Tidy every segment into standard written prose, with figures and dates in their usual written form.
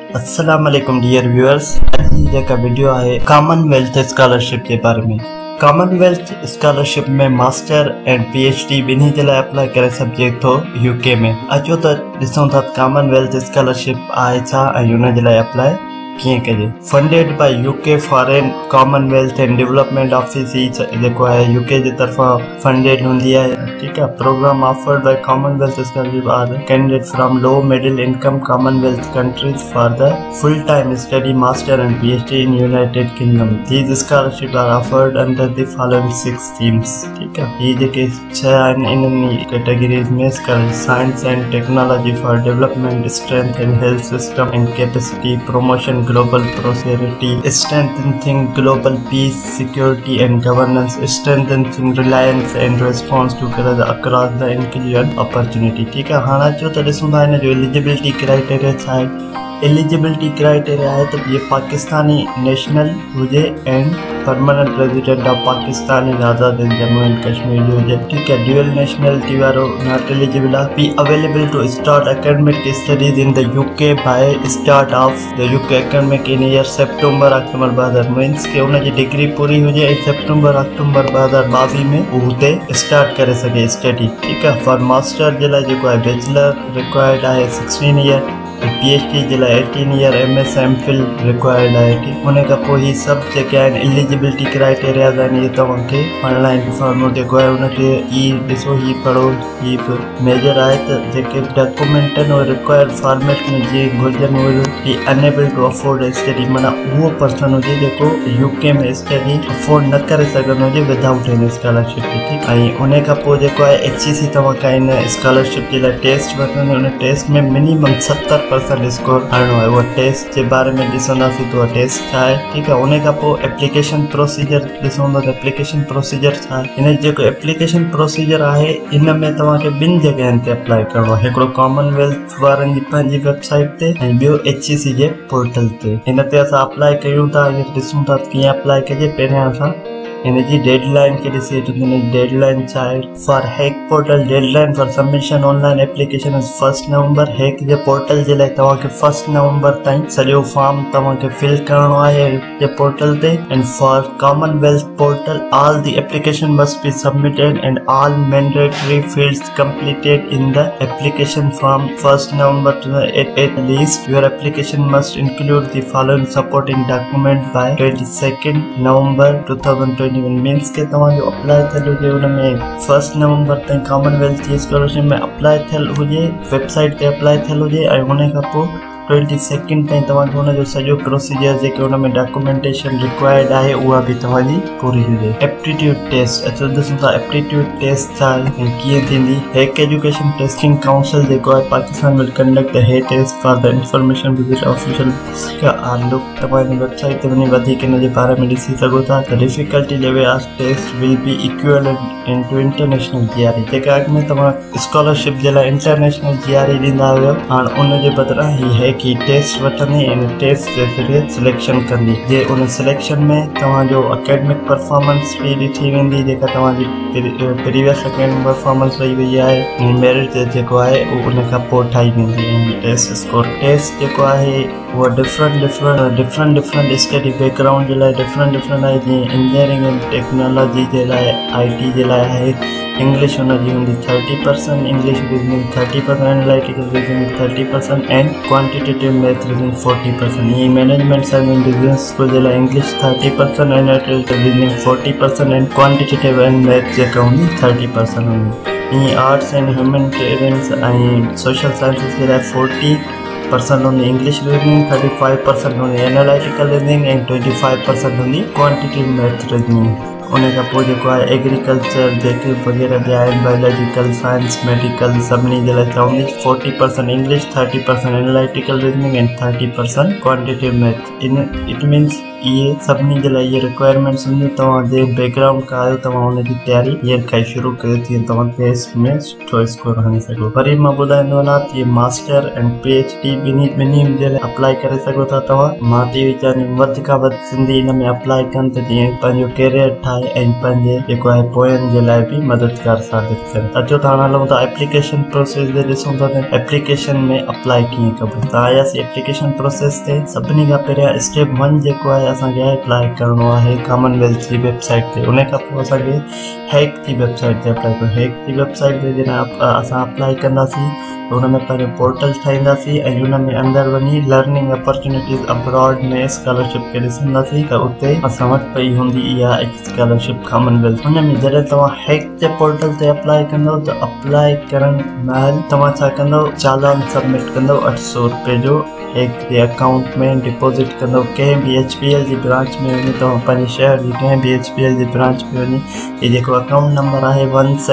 अस्सलाम वालेकुम dear viewers. अॼु जेका वीडियो आहे कॉमनवेल्थ स्कॉलरशिप के बारे में। कॉमनवेल्थ स्कॉलरशिप में मास्टर एंड पीएचडी बिन्हीं जे लाइ अप्लाई करे सघिजे थो यूके में। अचो त ॾिसूं था कॉमनवेल्थ स्कॉलरशिप आहे छा ऐं हुन जे लाइ अप्लाई कीअं कजे। Funded by UK foreign commonwealth and development office ही जेको आहे यूके जे तरफां फंडेड हूंदी आहे। ठीकु आहे। Program offered by commonwealth scholarship are candidate from low middle income commonwealth countries for the full time study master and PhD in United Kingdom. These scholarship are offered under the following 6 themes. ठीकु आहे। ये जेके 6 आहिनि इन्हनि categories में science and technology for development, strength and health system and capacity, promotion global prosperity, strengthening global peace, security and governance, strengthening reliance and response to across the inclusion opportunity। ठीक है। हाँ जो तो ॾिसूं था हिन जो एलिजिबिलिटी क्राइटेरिया छा आहे। एलिजिबिलिटी क्राइटेरिया है तो ये पाकिस्तानी नेशनल हुजे and permanent resident of Pakistan in Azad Jammu and Kashmir जो हुजे। ठीक है। ड्यूअल नेशनलिटी वारो नॉट एलिजिबल आहे। Be available to start academic studies in the UK by start of the UK academic in year September October 2000 means के उन जी degree पूरी हुजे ऐं सितंबर अक्टूबर 2022 में वो हुते स्टार्ट करे सके स्टडी। ठीक है। फॉर मास्टर जे लाइ जेको आहे बैचलर रिक्वायर्ड आहे 16 ईयर, पीएचडी जे लाइ 18 ईयर, एमएस एमफिल रिक्वायर्ड आहे। ठीक। उन खां पोइ ही सभु जेके आहिनि एलिजिबिलिटी क्राइटेरियाज़ आहिनि इहे तव्हांखे ऑनलाइन फॉर्म जेको आहे उनखे ई ॾिसो, ही पढ़ो, ही बि मेजर आहे त जेके डॉक्यूमेंट आहिनि उहे रिक्वायर्ड फॉर्मेट में जीअं घुरिजनि उहे ही अनेबल टू अफोर्ड स्टडी, माना उहो पर्सन हुजे जेको यूके में स्टडी अफोर्ड न करे सघंदो हुजे विदाउट हिन स्कॉलरशिप। ठीक। ऐं उन खां पोइ जेको आहे एचईसी तव्हांखां हिन स्कॉलरशिप जे लाइ टेस्ट वठंदो। उन टेस्ट में मिनिमम 70% स्कोर आणो आहे। उहा टेस्ट जे बारे में ॾिसंदासीं त उहा टेस्ट छा आहे। ठीकु आहे। उन खां पोइ एप्लीकेशन प्रोसीजर ॾिसूं था त एप्लीकेशन प्रोसीजर छा आहे। हिन जेको एप्लीकेशन प्रोसीजर आहे इन में तव्हांखे 2 जॻहियुनि ते अप्लाई करिणो आहे। हिकिड़ो कॉमनवेल्थ वारनि जी पंहिंजी वेबसाइट ते ऐं ॿियो एचईसी जे पोर्टल ते। हिन ते असां अप्लाई कयूं था, ॾिसूं था कीअं अप्लाई कजे। पहिरियां असां हिन जी डेडलाइन खे ॾिसी वठूं। हिन डेडलाइन छा आहे। फॉर हैक portal deadline for submission online application is 1 November. हैक जे पोर्टल जे लाइ तव्हांखे 1 नवंबर ताईं सॼो फॉर्म तव्हांखे फिल करिणो आहे जे पोर्टल ते। And for commonwealth portal all the application must be submitted and all mandatory fields completed in the application form 1 November at least. Your application must include the following supporting document by 22 November 2020 means के तव्हांजो apply थियल हुजे हुनमें 1 नवंबर ताईं commonwealth जी scholarship में apply थियल हुजे, वेबसाइट ते अप्लाई थियल हुजे ऐं हुन खां पोइ 22 ताईं तव्हांखे हुनजो सॼो प्रोसीजर जेके हुन में डॉक्यूमेंटेशन रिक्वायर्ड आहे उहा बि तव्हांजी पूरी हुजे। एप्टीट्यूड टेस्ट अचो ॾिसूं था एप्टीट्यूड टेस्ट छा आहे ऐं कीअं थींदी। हैक एजुकेशन टेस्टिंग काउंसिल जेको आहे पाकिस्तान विल कंडक्ट द हे test for the information visit official look. तव्हांजी वेबसाइट ते वञी वधीक हिन जे बारे में ॾिसी सघो था। The difficulty level of test will be equivalent in to international GRE. जेका अॻु में तव्हां स्कॉलरशिप जे लाइ इंटरनेशनल जीआरई ॾींदा हुयो, हाणे उन जे बदिरां ही हैक की टेस्ट वठंदी ऐं टेस्ट जे ज़रिए सिलेक्शन कंदी। जे उन सिलेक्शन में तव्हांजो एकेडमिक परफॉर्मेंस बि ॾिठी वेंदी जेका तव्हांजी प्रीवियस एकेडमिक परफॉर्मेंस रही वई आहे ऐं मेरिट जेको आहे उहो उन खां पोइ ठाही वेंदी ऐं टेस्ट स्कोर। टेस्ट जेको आहे उहा डिफरेंट स्टडी बैकग्राउंड जे लाइ डिफरेंट आहे। जीअं इंजीनियरिंग एंड टेक्नोलॉजी जे लाइ, आईटी जे लाइ आहे। इंग्लिश हुनजी हूंदी 30%, English reasoning 30%, analytical reasoning 30% and quantitative math reasoning 40%। ये management science and business school जे लाइ English 30%, analytical reasoning 40% and quantitative and math जेका हूंदी 30% हूंदी। ये आर्ट्स एंड ह्यूमैनिटीज़ ऐं सोशल साइंसिस जे लाइ 40% हूंदी इंग्लिश रीजनिंग, 35% हूंदी एनालिटिकल रीजनिंग एंड 25% हूंदी क्वांटिटेटिव मैथ रीजनिंग। उन खां पोइ जेको आहे एग्रीकल्चर जेके वग़ैरह बि आहिनि, बायोलॉजिकल साइंस मेडिकल सभिनी जे लाइ चवंदी 40% English, 30% analytical reasoning and 30% quantitative math. In it means ये सभिनी जे लाइ ये रिक्वायरमेंट्स हूंदियूं। तव्हां जे बैकग्राउंड खां आहियो तव्हां हुनजी तयारी हींअर खां ई शुरू कयो तीअं तव्हां टेस्ट में सुठो स्कोर हणी सघो। वरी मां ॿुधाईंदो वञा त ये मास्टर एंड पीएचडी ॿिन्ही जे लाइ अप्लाई करे सघो था तव्हां। मां थी वीचारियां वधि खां वधि सिंधी हिन में अप्लाई कनि त जीअं पंहिंजो कैरियर ठाहे लाइ ऐं पंहिंजे जेको आहे पोयनि जे लाइ बि मददगार साबित कनि। अचो त हाणे हलूं था एप्लीकेशन प्रोसेस ते ॾिसूं था त एप्लीकेशन में अप्लाई कीअं कबो। त आयासीं एप्लीकेशन प्रोसेस ते। सभिनी खां पहिरियां स्टेप 1 जेको आहे असांखे अप्लाई करिणो आहे कॉमनवेल्थ जी वेबसाइट ते। उन खां पोइ असांखे हैक जी वेबसाइट ते अप्लाई करिणो। हैक जी वेबसाइट ते जॾहिं असां अप्लाई कंदासीं त हुन में पंहिंजो पोर्टल ठाहींदासीं ऐं हुन में अंदरि वञी लर्निंग अपॉर्चुनिटीज़ अब्रॉड में स्कॉलरशिप खे ॾिसंदासीं त उते असां वटि पई हूंदी इहा स्कॉलरशिप कॉमनवेल्थ। हुन में जॾहिं तव्हां हैक जे पोर्टल ते अप्लाई कंदव त अप्लाई करण महिल तव्हां छा कंदव, चालान सबमिट कंदव 800 रुपए जो हैक जे अकाउंट में डिपॉज़िट कंदव। कंहिं बि HPL जी ब्रांच में वञी तव्हां पंहिंजे शहर जी कंहिं बि HPL जी ब्रांच में वञी इहो जेको अकाउंट नंबर आहे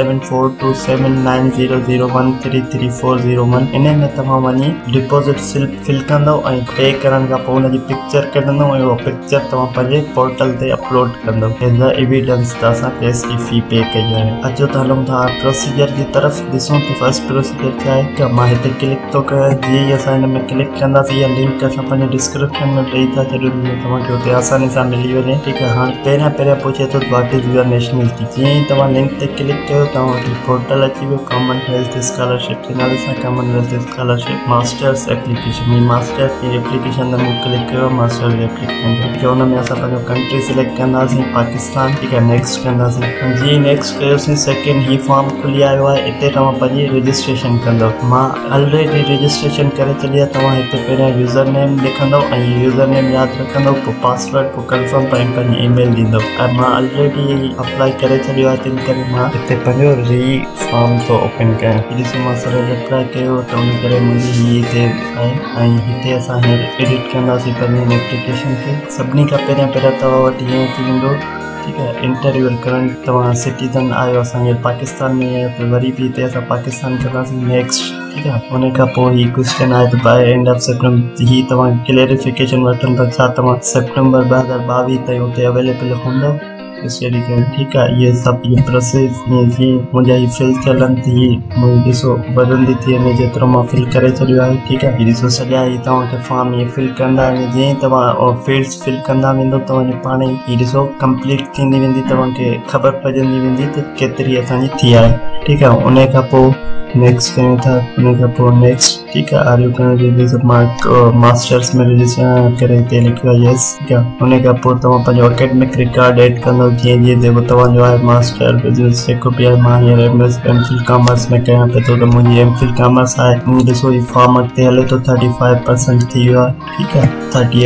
1742790013340 इन में तव्हां वञी डिपॉज़िट स्लिप फिल कंदव ऐं पे करण खां पोइ हुनजी पिक्चर कढंदव ऐं उहा पिक्चर तव्हां पंहिंजे पोर्टल ते अपलोड कंदव एज़ अ एविडेंस त असांखे इसकी फी पे कई आहे। अचो त हलूं था प्रोसीजर जी तरफ़ ॾिसूं त फर्स्ट प्रोसीजर छा आहे त मां हिते क्लिक थो कयां। जीअं ई असां हिन में क्लिक कंदासीं इहा लिंक असां पंहिंजे डिस्क्रिप्शन में ॾेई था छॾियूं जीअं तव्हांखे हुते आसानी सां मिली वञे। ठीकु आहे। हाणे पहिरियां पुछे थो व्हाट इज़ योर नेशनलिटी। जीअं ई तव्हां लिंक ते क्लिक कयो तव्हां वटि पोर्टल अची वियो कॉमनवेल्थ स्कॉलरशिप जे नाले सां कॉमनवेल्थ स्कॉलरशिप मास्टर्स एप्लीकेशन। ही मास्टर्स जी एप्लीकेशन ते मूं क्लिक कयो मास्टर्स जी एप्लीकेशन ते। हुन में असां पंहिंजो कंट्री सिलेक्ट कंदासीं पाकिस्तान। ठीकु आहे। नेक्स्ट कंदासीं। जीअं नेक्स्ट कयोसीं सेकेंड ही फॉर्म खुली आयो आहे। हिते तव्हां पंहिंजी रजिस्ट्रेशन कंदव। मां ऑलरेडी रजिस्ट्रेशन करे छॾी आहे। तव्हां हिते पहिरियां यूज़र नेम लिखंदव ऐं यूज़र नेम यादि रखंदव, पोइ पासवर्ड, पोइ कंफर्म पंहिंजी ईमेल ॾींदव। ऐं मां ऑलरेडी अप्लाई करे छॾियो आहे तिन करे मां हिते पंहिंजो री फॉर्म थो ओपन कयां। ॾिसो मां सरल अप्लाई कयो त उन करे मुंहिंजी हीअ हिते आहे ऐं हिते असां एडिट कंदासीं पंहिंजी एप्लीकेशन खे। सभिनी खां पहिरियां तव्हां वटि हीअं थी वेंदो। ठीकु आहे। इंटरव्यू करण तव्हां सिटीज़न आहियो असांजे पाकिस्तान में आहियो त वरी बि हिते असां पाकिस्तान कंदासीं नेक्स्ट। ठीकु आहे। उन खां पोइ हीअ क्वेश्चन आहे त बाय एंड ऑफ सेप्टेम्बर हीअ तव्हां क्लैरिफिकेशन वठनि था छा तव्हां सेप्टेम्बर 2022 ताईं हुते अवेलेबल हूंदव स्टडी करणु। ठीकु आहे। इहे सभु इहे प्रोसेस जीअं मुंहिंजा हीअ फिल थियल आहिनि त हीअ मुंहिंजी ॾिसो वधंदी थी वञे जेतिरो मां फिल करे छॾियो आहे। ठीकु आहे। हीअ ॾिसो सॼा हीअ तव्हांखे फॉर्म इहे फिल कंदा वञे। जीअं तव्हां फील्ड्स फिल कंदा वेंदो तव्हांजो पाण ई हीअ ॾिसो कंप्लीट थींदी वेंदी। तव्हांखे ख़बर पइजंदी वेंदी त केतिरी असांजी थी आहे। ठीकु आहे। उन खां पोइ नेक्स्ट कयूं था। उन खां पोइ नेक्स्ट। ठीकु आहे। आर यू करण मां मास्टर्स में रजिस्टर करे हिते लिखियो आहे यस। ठीकु आहे। उन खां पोइ तव्हां पंहिंजो अकेडमिक रिकॉर्ड एड कंदव जीअं जीअं जेको तव्हांजो आहे मास्टर बिजनेस जेको बि आहे। मां हींअर MPhil कॉमर्स में कयां पियो थो त मुंहिंजी MPhil कॉमर्स आहे। ॾिसो हीअ फॉर्म अॻिते हले थो 35% थी वियो आहे। ठीकु आहे।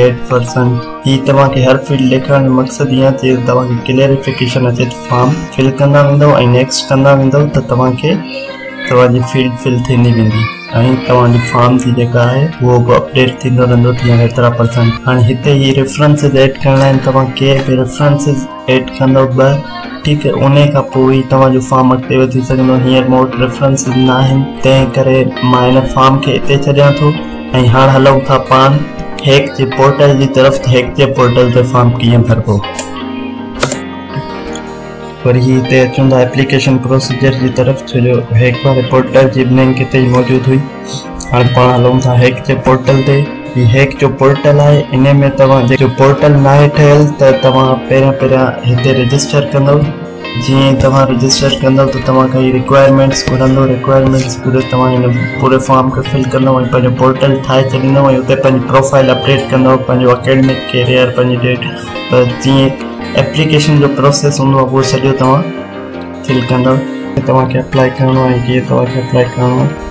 38%। हीअ तव्हांखे हर फील्ड लिखण जो मक़सदु इहा थिए तव्हांखे क्लैरिफिकेशन अचे त फॉर्म फिल कंदा वेंदव ऐं नेक्स्ट कंदा वेंदव त तव्हांखे तव्हांजी फील्ड फिल थींदी वेंदी ऐं तव्हांजी फॉर्म जी जेका आहे उहो बि अपडेट थींदो रहंदो तीअं 17%। हाणे हिते ही रेफरेंसिस एड करणा आहिनि। तव्हां के बि रेफरेंसिस एड कंदव 2। ठीकु आहे। उन खां पोइ ई तव्हांजो फॉर्म अॻिते वधी सघंदो। हींअर मूं वटि रेफरेंसिस न आहिनि तंहिं करे मां हिन फॉर्म खे हिते छॾियां थो ऐं हाणे हलूं था पाण हैक जे पोर्टल जी तरफ़। हैक जे पोर्टल ते फॉर्म कीअं भरबो। वरी हिते अचूं था एप्लीकेशन प्रोसीजर जी तरफ़ छो जो हैक वारे पोर्टल जी लिंक हिते ई मौजूदु हुई। हाणे पाण हलूं था हैक जे पोर्टल ते। हीअ हैक जो पोर्टल आहे। इन में तव्हां जो पोर्टल न आहे ठहियल त तव्हां पहिरियां हिते रजिस्टर कंदव। जीअं तव्हां रजिस्टर कंदव त तव्हांखे हीअ रिक्वायरमेंट्स घुरंदो। रिक्वायरमेंट्स घुरे तव्हां हिन पूरे फॉर्म खे फिल कंदव ऐं पंहिंजो पोर्टल ठाहे छॾींदव ऐं हुते पंहिंजी प्रोफाइल अपडेट कंदव पंहिंजो अकेडमिक कैरियर पंहिंजी डेट त जीअं एप्लीकेशन जो प्रोसेस हूंदो आहे उहो सॼो तव्हां फिल कंदव। तव्हांखे अप्लाई करिणो आहे कीअं तव्हांखे अप्लाई करिणो आहे।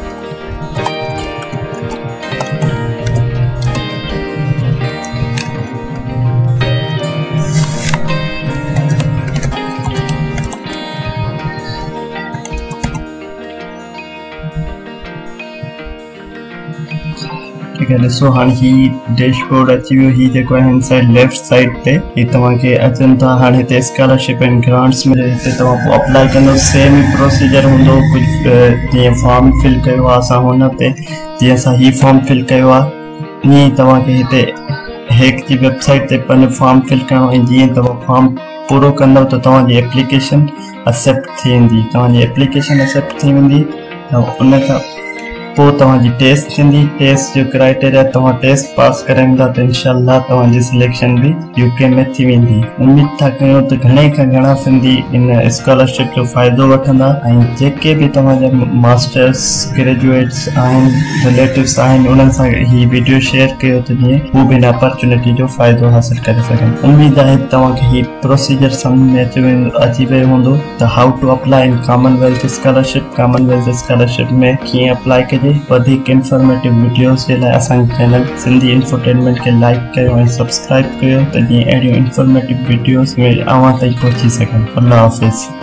ॾिसो हाणे ही डैशबोर्ड अची वियो। ही जेको आहे हिन साइड लेफ्ट साइड ते ही तव्हांखे अचनि था। हाणे हिते स्कॉलरशिप एंड ग्रांट्स में हिते तव्हां पोइ अप्लाई कंदव। सेम ई प्रोसीजर हूंदो। कुझु जीअं फॉर्म फिल कयो आहे असां हुन ते जीअं असां ही फॉर्म फिल कयो आहे ईअं तव्हांखे हिते हैक जी वेबसाइट ते पंहिंजो फॉर्म फिल करिणो ऐं जीअं तव्हां फॉर्म पूरो कंदव त तव्हांजी एप्लीकेशन एक्सेप्ट थी वेंदी। तव्हांजी एप्लीकेशन एक्सेप्ट थी वेंदी त उन खां पोइ तव्हांजी टेस्ट थींदी। टेस्ट जो क्राइटेरिया तव्हां टेस्ट पास कराईंदा त इंशाअल्लाह तव्हांजी सिलेक्शन भी यूके में थी वेंदी। उम्मीद था कयूं त घणे खां घणा सिंधी इन स्कॉलरशिप जो फ़ाइदो वठंदा ऐं जेके भी तव्हांजा मास्टर्स ग्रेजुएट्स आहिनि रिलेटिव्स आहिनि उन्हनि सां ही वीडियो शेयर कयो त जीअं हू भी इन अपॉर्चुनिटी जो फ़ाइदो हासिल करे सघनि। उम्मीद आहे तव्हांखे ही प्रोसीजर समझ में अची वियो हूंदो त how to apply in commonwealth scholarship. Commonwealth scholarship में कीअं अप्लाई कजे। वधीक इंफॉर्मेटिव वीडियोस जे लाइ असांजे चैनल सिंधी इंफोटेनमेंट के लाइक कयो ऐं सब्सक्राइब कयो त जीअं अहिड़ियूं इंफॉर्मेटिव वीडियोस में अव्हां ताईं पहुची सघनि। अल्लाह हाफ़िज़।